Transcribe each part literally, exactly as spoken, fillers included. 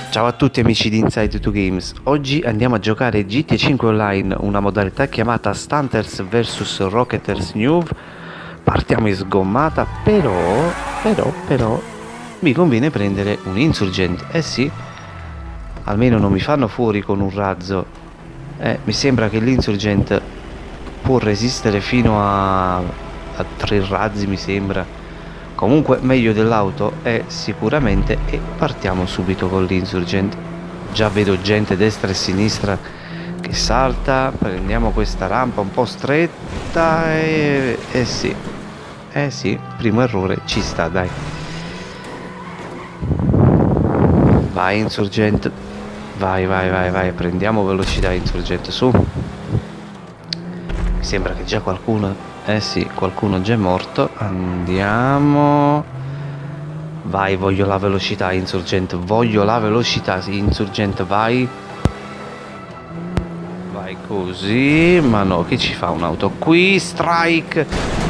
Ciao a tutti amici di Inside two Games, oggi andiamo a giocare G T A cinque Online, una modalità chiamata Stunters vs Rocketers New. Partiamo in sgommata, però, però, però, mi conviene prendere un Insurgent, eh sì, almeno non mi fanno fuori con un razzo, eh, mi sembra che l'Insurgent può resistere fino a, a tre razzi, mi sembra. Comunque meglio dell'auto è sicuramente, e partiamo subito con l'Insurgent. Già vedo gente destra e sinistra che salta. Prendiamo questa rampa un po' stretta e eh sì, eh sì, primo errore ci sta, dai. Vai Insurgent, vai vai vai vai, prendiamo velocità Insurgent, su. Mi sembra che già qualcuno, eh sì, qualcuno già è morto. Andiamo. Vai, voglio la velocità Insurgent, voglio la velocità Insurgent, vai. Vai così, ma no, che ci fa un'auto qui? Strike.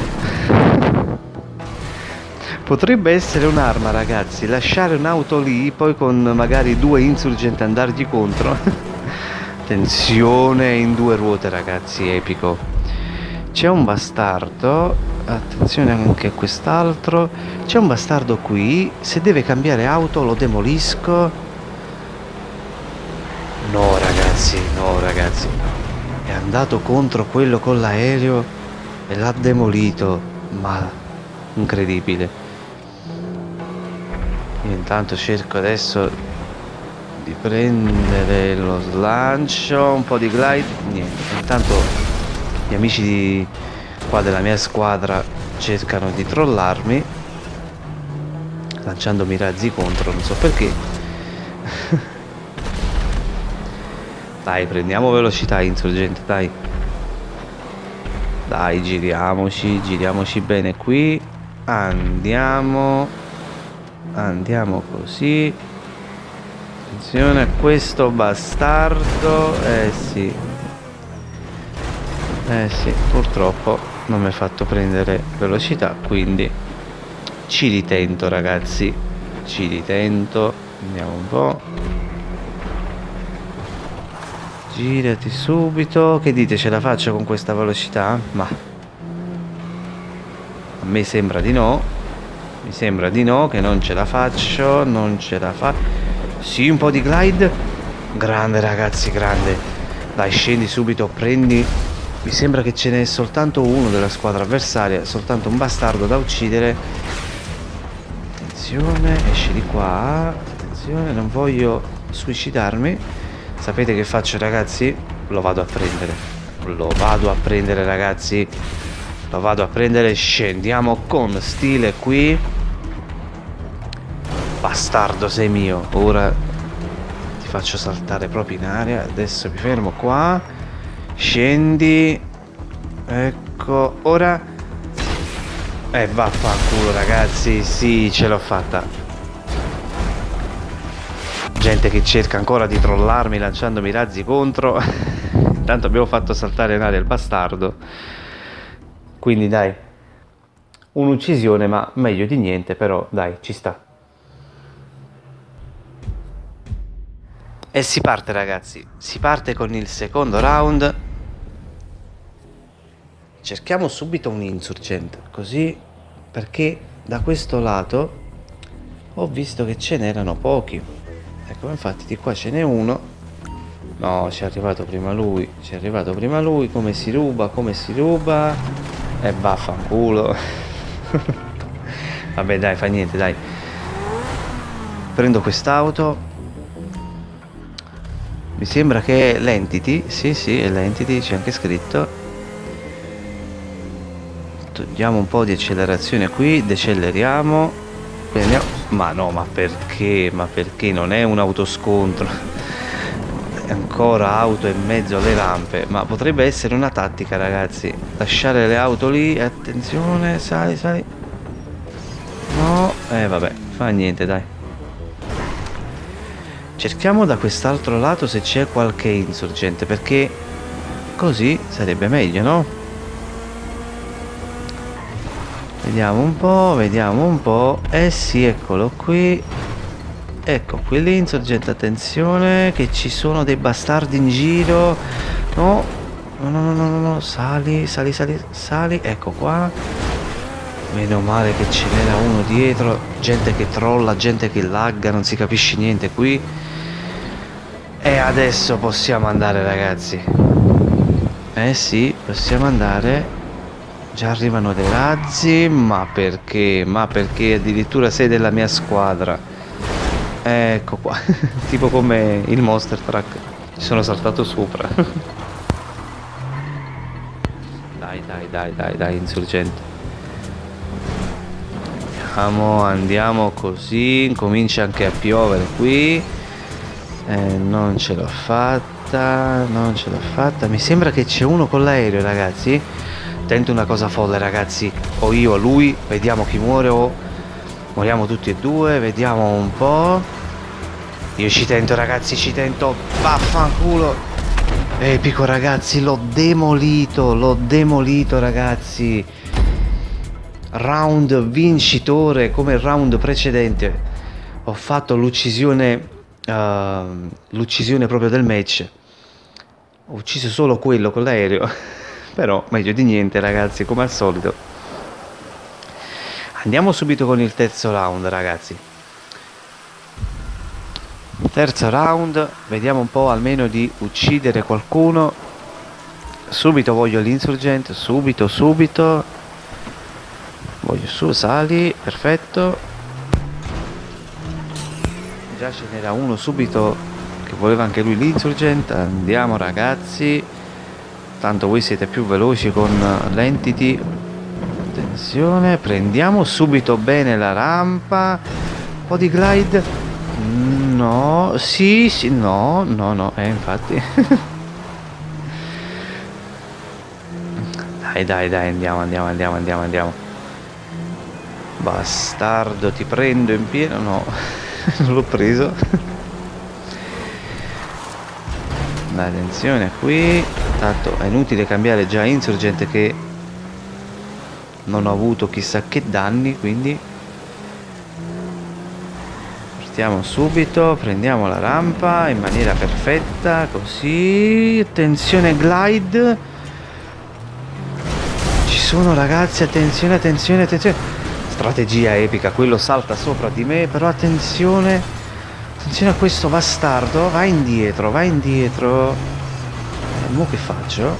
Potrebbe essere un'arma, ragazzi, lasciare un'auto lì, poi con magari due Insurgent andargli contro. Tensione in due ruote, ragazzi, epico. C'è un bastardo, attenzione anche a quest'altro, c'è un bastardo qui, se deve cambiare auto lo demolisco. No ragazzi, no ragazzi, è andato contro quello con l'aereo e l'ha demolito, ma incredibile. Io intanto cerco adesso di prendere lo slancio, un po' di glide, niente, intanto gli amici di qua della mia squadra cercano di trollarmi lanciandomi razzi contro, non so perché. Dai, prendiamo velocità Insurgente, dai. Dai, giriamoci, giriamoci bene qui. Andiamo. Andiamo così. Attenzione a questo bastardo. Eh sì. Eh sì, purtroppo non mi ha fatto prendere velocità, quindi ci ritento ragazzi, ci ritento, andiamo un po'. Girati subito, che dite, ce la faccio con questa velocità? Ma a me sembra di no, mi sembra di no, che non ce la faccio, non ce la fa. Sì, un po' di glide, grande ragazzi, grande. Dai, scendi subito, prendi. Mi sembra che ce n'è soltanto uno della squadra avversaria, soltanto un bastardo da uccidere. Attenzione, esci di qua. Attenzione, non voglio suicidarmi. Sapete che faccio, ragazzi? Lo vado a prendere. Lo vado a prendere, ragazzi. Lo vado a prendere. Scendiamo con stile qui. Bastardo, sei mio. Ora ti faccio saltare proprio in aria. Adesso mi fermo qua. Scendi. Ecco. Ora. Eh vaffanculo ragazzi. Sì, ce l'ho fatta. Gente che cerca ancora di trollarmi lanciandomi razzi contro. Intanto abbiamo fatto saltare in aria il bastardo. Quindi dai, un'uccisione, ma meglio di niente. Però dai, ci sta. E si parte ragazzi. Si parte con il secondo round. Cerchiamo subito un Insurgent, così, perché da questo lato ho visto che ce n'erano pochi. Ecco, infatti di qua ce n'è uno. No, ci è arrivato prima lui, ci è arrivato prima lui. Come si ruba, come si ruba. E vaffanculo. Vabbè dai, fa niente, dai. Prendo quest'auto. Mi sembra che è l'Entity. Sì, sì, è l'Entity, c'è anche scritto. Diamo un po' di accelerazione qui, deceleriamo, prendiamo. Ma no, ma perché? Ma perché non è un autoscontro? È ancora auto in mezzo alle rampe. Ma potrebbe essere una tattica, ragazzi. Lasciare le auto lì, attenzione, sali, sali. No, eh vabbè, fa niente, dai. Cerchiamo da quest'altro lato se c'è qualche Insurgente, perché così sarebbe meglio, no? Vediamo un po', vediamo un po'. Eh sì, eccolo qui. Ecco, quelli insorgenti, attenzione che ci sono dei bastardi in giro. No, no, no, no, no, no, no. Sali, sali, sali, sali. Ecco qua. Meno male che ce n'era uno dietro. Gente che trolla, gente che lagga, non si capisce niente qui. E adesso possiamo andare, ragazzi. Eh sì, possiamo andare. Già arrivano dei razzi. Ma perché? Ma perché addirittura sei della mia squadra. Ecco qua. Tipo come il Monster Truck. Ci sono saltato sopra. Dai, dai, dai, dai, dai, insorgente. Andiamo, andiamo così. Comincia anche a piovere qui. Eh, non ce l'ho fatta. Non ce l'ho fatta. Mi sembra che c'è uno con l'aereo, ragazzi. Tento una cosa folle, ragazzi. O io o lui. Vediamo chi muore o moriamo tutti e due. Vediamo un po'. Io ci tento, ragazzi, ci tento. Vaffanculo. Epico, ragazzi. L'ho demolito. L'ho demolito, ragazzi. Round vincitore come il round precedente. Ho fatto l'uccisione uh, l'uccisione proprio del match. Ho ucciso solo quello con l'aereo. Però meglio di niente, ragazzi, come al solito. Andiamo subito con il terzo round, ragazzi. Terzo round. Vediamo un po' almeno di uccidere qualcuno. Subito voglio l'insurgente. Subito, subito. Voglio su, sali, perfetto. Già ce n'era uno subito che voleva anche lui l'insurgente. Andiamo, ragazzi. Tanto voi siete più veloci con l'entity. Attenzione, prendiamo subito bene la rampa. Un po' di glide. No, sì, sì, no, no, no, eh, infatti. Dai, dai, dai, andiamo, andiamo, andiamo, andiamo, andiamo. Bastardo, ti prendo in pieno. No, non l'ho preso. Dai, attenzione qui. Tanto è inutile cambiare già insurgente che non ho avuto chissà che danni, quindi partiamo subito, prendiamo la rampa in maniera perfetta, così. Attenzione glide. Ci sono, ragazzi, attenzione, attenzione, attenzione. Strategia epica, quello salta sopra di me, però attenzione. Attenzione a questo bastardo, vai indietro, vai indietro. Eh, mo che faccio?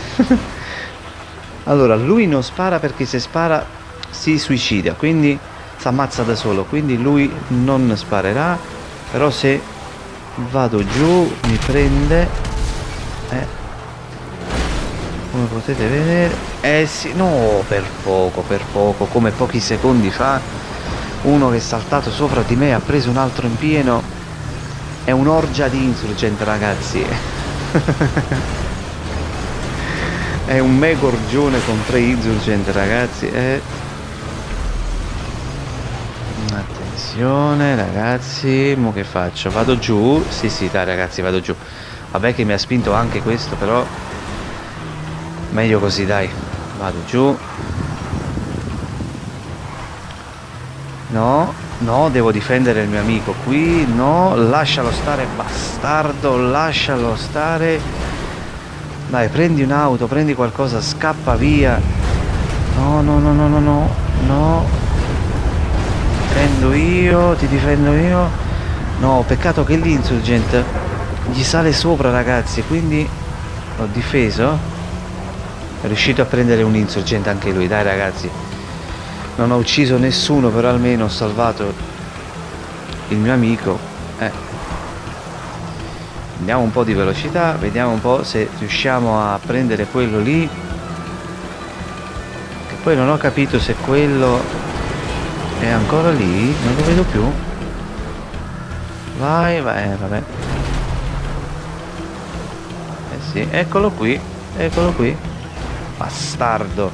Allora, lui non spara perché se spara si suicida, quindi si ammazza da solo, quindi lui non sparerà. Però se vado giù mi prende. Eh, come potete vedere. Eh sì, no, per poco, per poco, come pochi secondi fa. Uno che è saltato sopra di me ha preso un altro in pieno. È un'orgia di insurgente, ragazzi. È un mega orgione con tre insurgente, ragazzi. E... attenzione, ragazzi. Mo che faccio? Vado giù? Sì, sì, dai, ragazzi, vado giù. Vabbè che mi ha spinto anche questo, però meglio così, dai. Vado giù. No, no, devo difendere il mio amico qui. No, lascialo stare, bastardo, lascialo stare. Dai, prendi un'auto, prendi qualcosa, scappa via. No, no, no, no, no, no, no. Difendo io, ti difendo io. No, peccato che l'insurgent gli sale sopra, ragazzi, quindi l'ho difeso. È riuscito a prendere un insurgente anche lui, dai, ragazzi. Non ho ucciso nessuno, però almeno ho salvato il mio amico. Eh. Andiamo un po' di velocità, vediamo un po' se riusciamo a prendere quello lì. Che poi non ho capito se quello è ancora lì, non lo vedo più. Vai, vai, vabbè. Eh sì, eccolo qui, eccolo qui. Bastardo.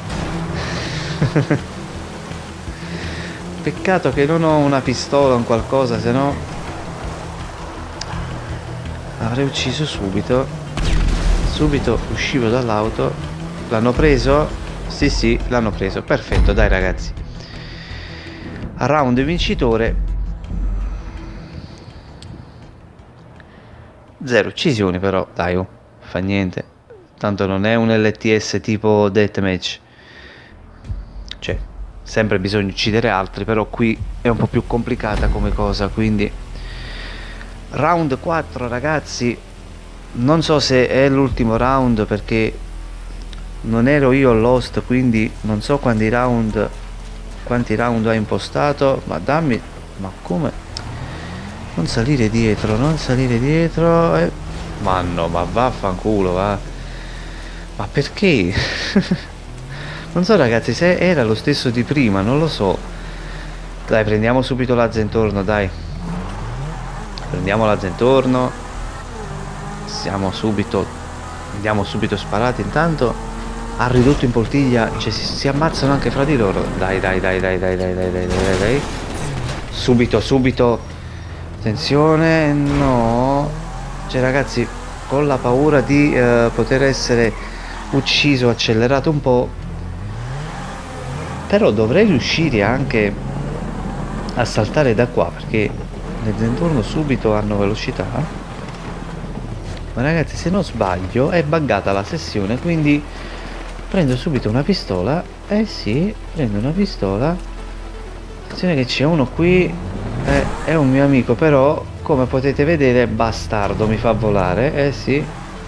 Peccato che non ho una pistola o un qualcosa, se no avrei ucciso subito. Subito uscivo dall'auto. L'hanno preso? Sì, sì, l'hanno preso. Perfetto, dai, ragazzi. A round vincitore. Zero uccisioni però, dai, oh, fa niente. Tanto non è un L T S tipo deathmatch. Cioè, sempre bisogna uccidere altri, però qui è un po' più complicata come cosa, quindi... Round quattro, ragazzi. Non so se è l'ultimo round perché non ero io lost, quindi non so quanti round quanti round ha impostato, ma dammi, ma come? Non salire dietro, non salire dietro, eh. Ma no, ma vaffanculo, va. Ma perché? Non so, ragazzi, se era lo stesso di prima, non lo so. Dai, prendiamo subito la Zentorno, dai. Prendiamo la Zentorno. Siamo subito, andiamo subito sparati. Intanto ha ridotto in poltiglia, cioè si, si ammazzano anche fra di loro. Dai, dai, dai, dai, dai, dai, dai, dai, dai, dai. Subito, subito. Attenzione, no. Cioè, ragazzi, con la paura di eh, poter essere ucciso, accelerato un po'. Però dovrei riuscire anche a saltare da qua, perché le Zentorno subito hanno velocità. Ma ragazzi, se non sbaglio è buggata la sessione, quindi prendo subito una pistola. Eh sì, prendo una pistola. Attenzione che c'è uno qui, eh, è un mio amico, però come potete vedere bastardo, mi fa volare. Eh sì.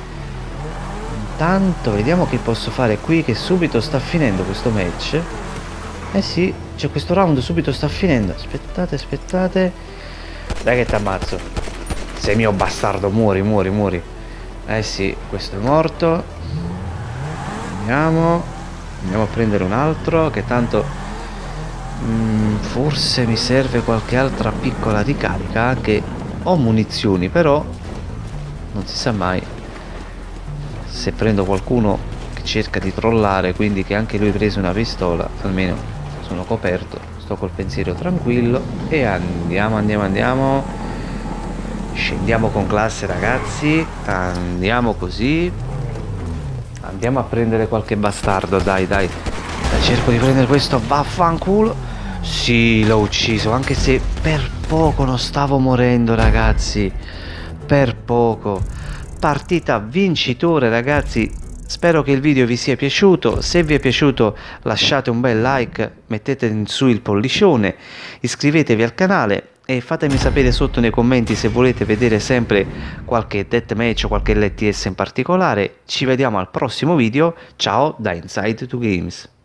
Intanto vediamo che posso fare qui, che subito sta finendo questo match. Eh sì, cioè questo round subito sta finendo. Aspettate, aspettate. Dai che ti ammazzo. Sei mio bastardo, muori, muori, muori. Eh sì, questo è morto. Andiamo. Andiamo a prendere un altro, che tanto mm, forse mi serve qualche altra piccola ricarica. Anche ho munizioni, però non si sa mai. Se prendo qualcuno che cerca di trollare, quindi che anche lui ha preso una pistola, almeno sono coperto, sto col pensiero tranquillo. E andiamo, andiamo, andiamo. Scendiamo con classe, ragazzi. Andiamo così. Andiamo a prendere qualche bastardo, dai, dai. Dai, cerco di prendere questo, vaffanculo. Sì, l'ho ucciso, anche se per poco non stavo morendo, ragazzi. Per poco. Partita vincitore, ragazzi. Spero che il video vi sia piaciuto. Se vi è piaciuto lasciate un bel like, mettete in su il pollicione, iscrivetevi al canale e fatemi sapere sotto nei commenti se volete vedere sempre qualche deathmatch o qualche L T S in particolare. Ci vediamo al prossimo video. Ciao da Inside to Games.